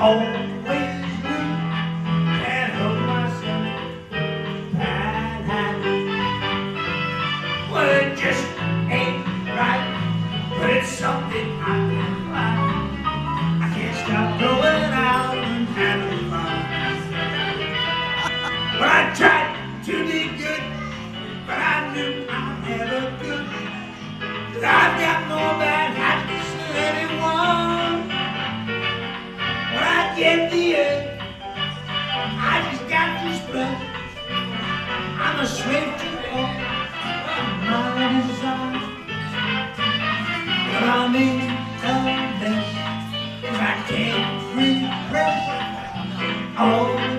always blue. Can't help myself. Well, it just ain't right, but it's something I can't fight. I can't stop going out and having fun. Well, I tried to be good, but I knew I never could. 'Cause I've got more bad habits than anyone. When I get the edge, I just got to spread. I'm a slave to all my desire. But I'm in a mess, 'cause I can't repress all